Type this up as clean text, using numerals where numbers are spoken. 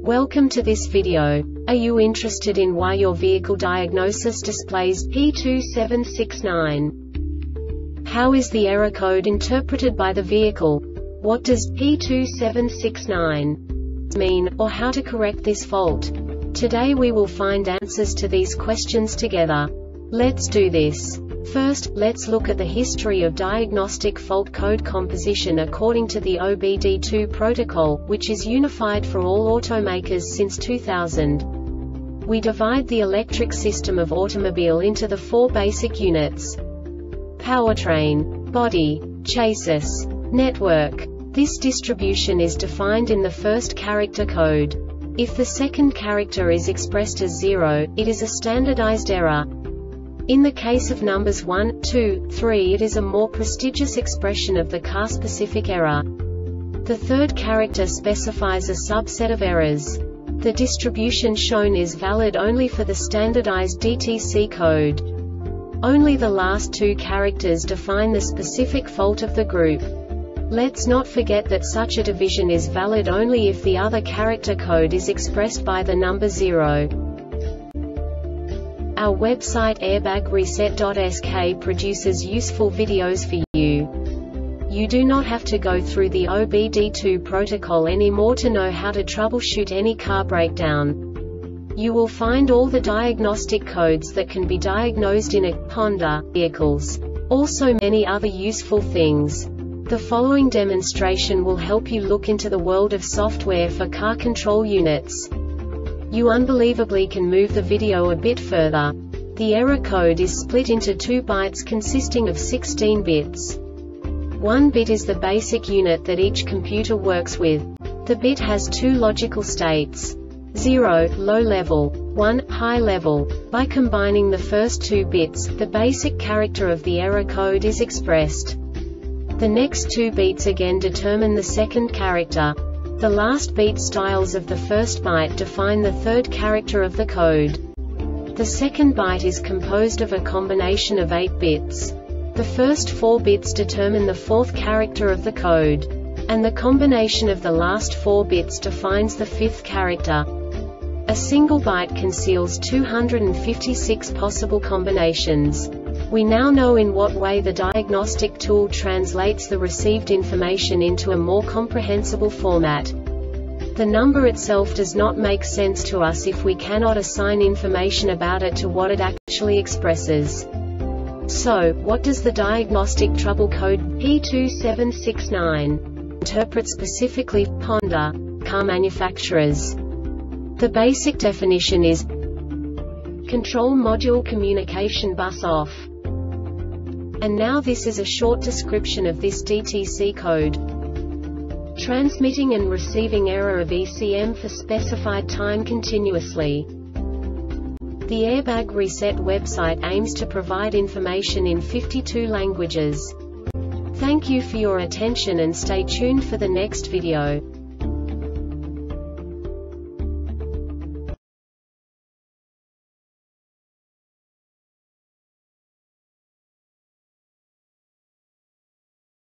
Welcome to this video. Are you interested in why your vehicle diagnosis displays P2769? How is the error code interpreted by the vehicle? What does P2769 mean, or how to correct this fault? Today we will find answers to these questions together. Let's do this. First, let's look at the history of diagnostic fault code composition according to the OBD2 protocol, which is unified for all automakers since 2000. We divide the electric system of automobile into the four basic units: powertrain, body, chassis, network. This distribution is defined in the first character code. If the second character is expressed as 0, it is a standardized error. In the case of numbers 1, 2, 3, it is a more prestigious expression of the car-specific error. The third character specifies a subset of errors. The distribution shown is valid only for the standardized DTC code. Only the last two characters define the specific fault of the group. Let's not forget that such a division is valid only if the other character code is expressed by the number 0. Our website airbagreset.sk produces useful videos for you. You do not have to go through the OBD2 protocol anymore to know how to troubleshoot any car breakdown. You will find all the diagnostic codes that can be diagnosed in a Honda vehicles. Also many other useful things. The following demonstration will help you look into the world of software for car control units. You unbelievably can move the video a bit further. The error code is split into 2 bytes consisting of 16 bits. 1 bit is the basic unit that each computer works with. The bit has 2 logical states: 0, low level, 1, high level. By combining the first 2 bits, the basic character of the error code is expressed. The next 2 beats again determine the second character. The last beat styles of the first byte define the third character of the code. The second byte is composed of a combination of 8 bits. The first 4 bits determine the fourth character of the code. And the combination of the last 4 bits defines the fifth character. A single byte conceals 256 possible combinations. We now know in what way the diagnostic tool translates the received information into a more comprehensible format. The number itself does not make sense to us if we cannot assign information about it to what it actually expresses. So, what does the diagnostic trouble code P2769 interpret specifically for Honda car manufacturers? The basic definition is Control Module Communication Bus Off. And now this is a short description of this DTC code. Transmitting and receiving error of ECM for specified time continuously. The Airbag Reset website aims to provide information in 52 languages. Thank you for your attention and stay tuned for the next video.